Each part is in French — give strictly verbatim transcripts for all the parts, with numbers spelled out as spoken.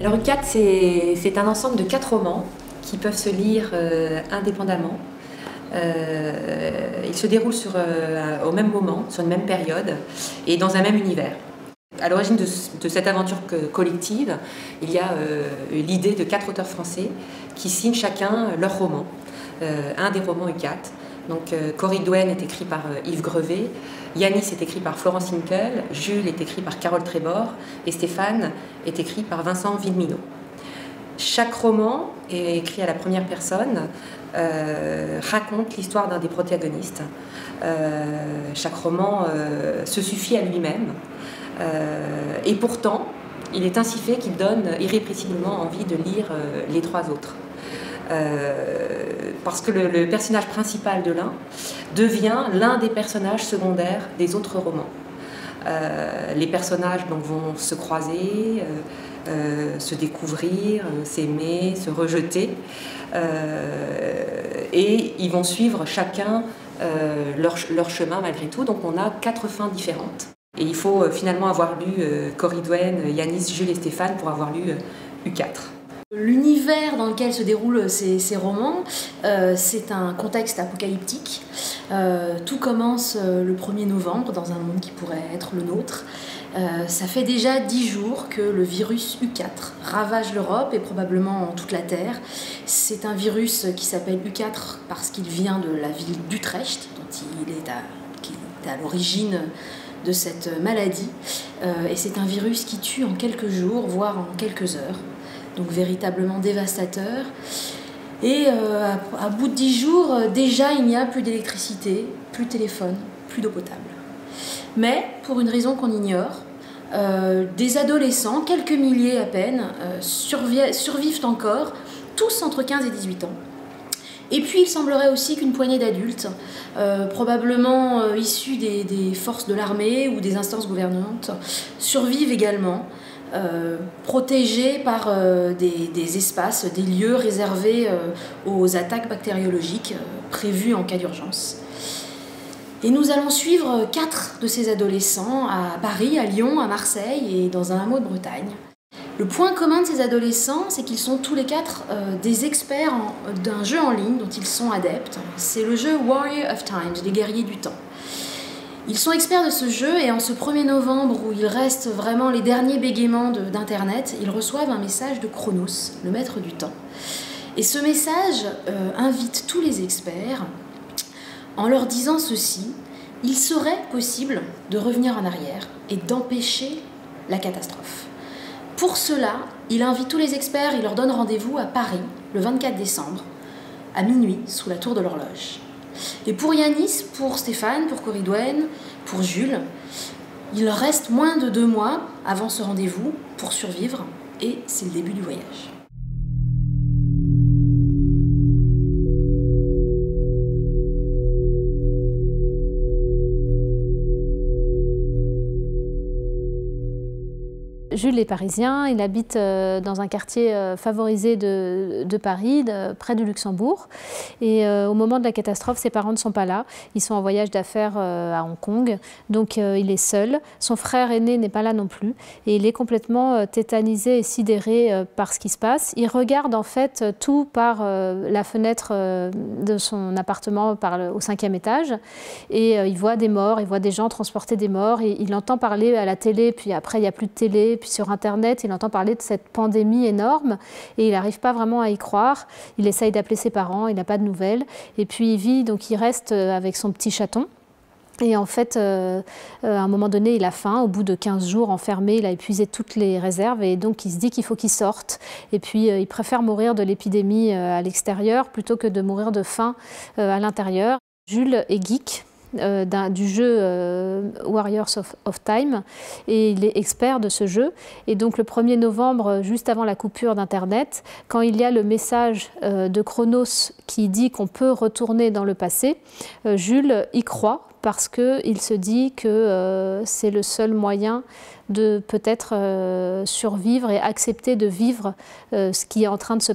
Alors U quatre, c'est un ensemble de quatre romans qui peuvent se lire euh, indépendamment. Euh, ils se déroulent sur, euh, au même moment, sur une même période et dans un même univers. À l'origine de, de cette aventure collective, il y a euh, l'idée de quatre auteurs français qui signent chacun leur roman, euh, un des romans U quatre. Donc euh, Corridwen est écrit par euh, Yves Grevet, Yanis est écrit par Florence Hinkel, Jules est écrit par Carole Trébor et Stéphane est écrit par Vincent Villeminot. Chaque roman est écrit à la première personne, euh, raconte l'histoire d'un des protagonistes. Euh, chaque roman euh, se suffit à lui-même euh, et pourtant il est ainsi fait qu'il donne irrépressiblement envie de lire euh, les trois autres. Euh, parce que le, le personnage principal de l'un devient l'un des personnages secondaires des autres romans. Euh, les personnages donc, vont se croiser, euh, euh, se découvrir, euh, s'aimer, se rejeter, euh, et ils vont suivre chacun euh, leur, leur chemin malgré tout. Donc on a quatre fins différentes. Et il faut euh, finalement avoir lu euh, Corridwen, Yanis, Jules et Stéphane pour avoir lu euh, U quatre. L'univers dans lequel se déroulent ces, ces romans, euh, c'est un contexte apocalyptique. Euh, tout commence euh, le premier novembre dans un monde qui pourrait être le nôtre. Euh, ça fait déjà dix jours que le virus U quatre ravage l'Europe et probablement toute la Terre. C'est un virus qui s'appelle U quatre parce qu'il vient de la ville d'Utrecht, dont il est à, qui est à l'origine de cette maladie. Euh, et c'est un virus qui tue en quelques jours, voire en quelques heures. Donc véritablement dévastateur. Et euh, à, à bout de dix jours, euh, déjà il n'y a plus d'électricité, plus de téléphone, plus d'eau potable. Mais, pour une raison qu'on ignore, euh, des adolescents, quelques milliers à peine, euh, survivent, survivent encore, tous entre quinze et dix-huit ans. Et puis il semblerait aussi qu'une poignée d'adultes, euh, probablement euh, issus des, des forces de l'armée ou des instances gouvernantes, survivent également. Euh, protégés par euh, des, des espaces, des lieux réservés euh, aux attaques bactériologiques euh, prévues en cas d'urgence. Et nous allons suivre quatre de ces adolescents à Paris, à Lyon, à Marseille et dans un hameau de Bretagne. Le point commun de ces adolescents, c'est qu'ils sont tous les quatre euh, des experts d'un jeu en ligne dont ils sont adeptes. C'est le jeu Warrior of Time, les guerriers du temps. Ils sont experts de ce jeu et en ce premier novembre où il reste vraiment les derniers bégaiements d'Internet, ils reçoivent un message de Chronos, le maître du temps. Et ce message euh, invite tous les experts en leur disant ceci: il serait possible de revenir en arrière et d'empêcher la catastrophe. Pour cela, il invite tous les experts, il leur donne rendez-vous à Paris le vingt-quatre décembre, à minuit, sous la tour de l'horloge. Et pour Yanis, pour Stéphane, pour Corridwen, pour Jules, il reste moins de deux mois avant ce rendez-vous pour survivre et c'est le début du voyage. Jules est parisien, il habite dans un quartier favorisé de, de Paris, de, près du Luxembourg. Et euh, au moment de la catastrophe, ses parents ne sont pas là. Ils sont en voyage d'affaires euh, à Hong Kong, donc euh, il est seul. Son frère aîné n'est pas là non plus. Et il est complètement euh, tétanisé et sidéré euh, par ce qui se passe. Il regarde en fait tout par euh, la fenêtre euh, de son appartement par le, au cinquième étage. Et euh, il voit des morts, il voit des gens transporter des morts. Et il entend parler à la télé, puis après il n'y a plus de télé. Puis sur Internet, il entend parler de cette pandémie énorme et il n'arrive pas vraiment à y croire. Il essaye d'appeler ses parents, il n'a pas de nouvelles. Et puis il vit, donc il reste avec son petit chaton. Et en fait, euh, à un moment donné, il a faim. Au bout de quinze jours enfermé, il a épuisé toutes les réserves et donc il se dit qu'il faut qu'il sorte. Et puis euh, il préfère mourir de l'épidémie euh, à l'extérieur plutôt que de mourir de faim euh, à l'intérieur. Jules est geek. Euh, du jeu euh, Warriors of, of Time et il est expert de ce jeu et donc le premier novembre, juste avant la coupure d'internet, quand il y a le message euh, de Chronos qui dit qu'on peut retourner dans le passé, euh, Jules y croit parce qu'il se dit que euh, c'est le seul moyen de peut-être euh, survivre et accepter de vivre euh, ce qui est en train de se passer.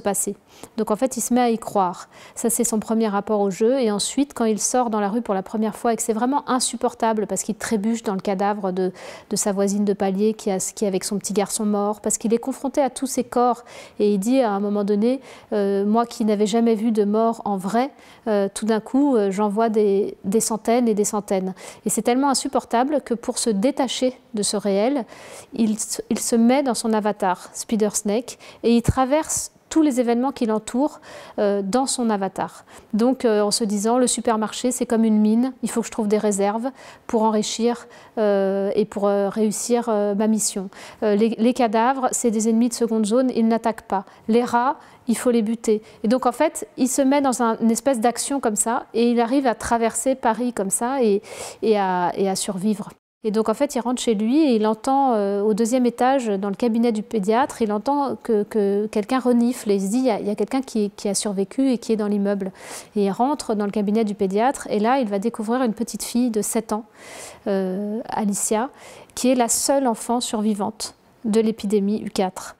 Donc en fait, il se met à y croire. Ça, c'est son premier rapport au jeu. Et ensuite, quand il sort dans la rue pour la première fois et que c'est vraiment insupportable parce qu'il trébuche dans le cadavre de, de sa voisine de palier qui, a, qui est avec son petit garçon mort, parce qu'il est confronté à tous ces corps. Et il dit à un moment donné, euh, moi qui n'avais jamais vu de mort en vrai, euh, tout d'un coup, euh, j'en vois des, des centaines et des centaines. Et c'est tellement insupportable que pour se détacher de ce réel, il, il se met dans son avatar, Spider Snake, et il traverse tous les événements qui l'entourent euh, dans son avatar. Donc euh, en se disant, le supermarché c'est comme une mine, il faut que je trouve des réserves pour enrichir euh, et pour euh, réussir euh, ma mission. Euh, les, les cadavres, c'est des ennemis de seconde zone, ils n'attaquent pas. Les rats, il faut les buter. Et donc en fait, il se met dans un, une espèce d'action comme ça et il arrive à traverser Paris comme ça et, et, à, et à survivre. Et donc en fait, il rentre chez lui et il entend euh, au deuxième étage, dans le cabinet du pédiatre, il entend que, que quelqu'un renifle et il se dit, il y a, il y a quelqu'un qui, qui a survécu et qui est dans l'immeuble. Et il rentre dans le cabinet du pédiatre et là, il va découvrir une petite fille de sept ans, euh, Alicia, qui est la seule enfant survivante de l'épidémie U quatre.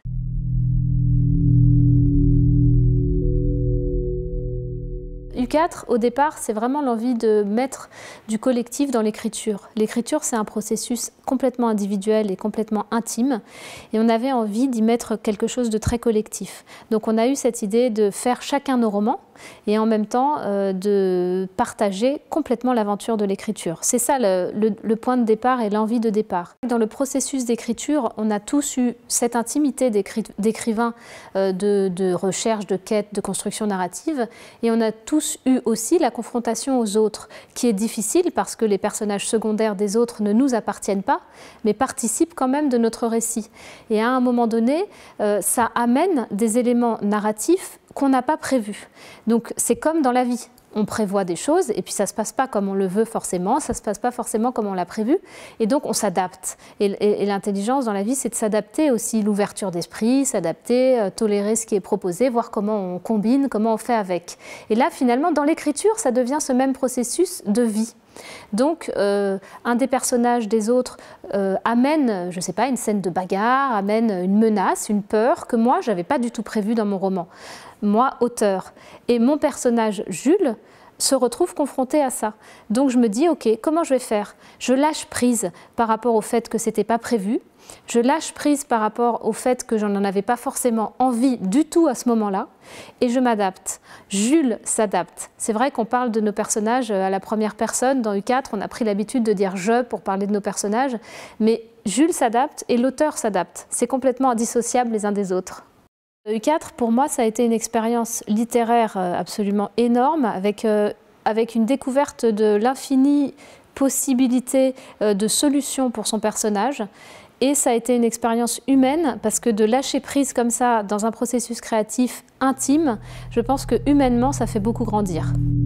U quatre, au départ, c'est vraiment l'envie de mettre du collectif dans l'écriture. L'écriture, c'est un processus complètement individuel et complètement intime. Et on avait envie d'y mettre quelque chose de très collectif. Donc on a eu cette idée de faire chacun nos romans et en même temps euh, de partager complètement l'aventure de l'écriture. C'est ça le, le, le point de départ et l'envie de départ. Dans le processus d'écriture, on a tous eu cette intimité d'écrivain, euh, de, de recherche, de quête, de construction narrative, et on a tous eu aussi la confrontation aux autres, qui est difficile parce que les personnages secondaires des autres ne nous appartiennent pas, mais participent quand même de notre récit. Et à un moment donné, euh, ça amène des éléments narratifs qu'on n'a pas prévus. Donc c'est comme dans la vie. On prévoit des choses et puis ça ne se passe pas comme on le veut forcément, ça ne se passe pas forcément comme on l'a prévu et donc on s'adapte. Et, et, et l'intelligence dans la vie, c'est de s'adapter aussi, l'ouverture d'esprit, s'adapter, euh, tolérer ce qui est proposé, voir comment on combine, comment on fait avec. Et là, finalement, dans l'écriture, ça devient ce même processus de vie. Donc, euh, un des personnages des autres euh, amène, je ne sais pas, une scène de bagarre, amène une menace, une peur que moi, je n'avais pas du tout prévue dans mon roman. Moi, auteur. Et mon personnage, Jules, se retrouve confronté à ça. Donc je me dis, ok, comment je vais faire? Je lâche prise par rapport au fait que ce n'était pas prévu. Je lâche prise par rapport au fait que je n'en avais pas forcément envie du tout à ce moment-là. Et je m'adapte. Jules s'adapte. C'est vrai qu'on parle de nos personnages à la première personne. Dans U quatre, on a pris l'habitude de dire « je » pour parler de nos personnages. Mais Jules s'adapte et l'auteur s'adapte. C'est complètement indissociable les uns des autres. U quatre, pour moi, ça a été une expérience littéraire absolument énorme, avec, euh, avec une découverte de l'infinie possibilité euh, de solutions pour son personnage. Et ça a été une expérience humaine, parce que de lâcher prise comme ça dans un processus créatif intime, je pense que humainement, ça fait beaucoup grandir.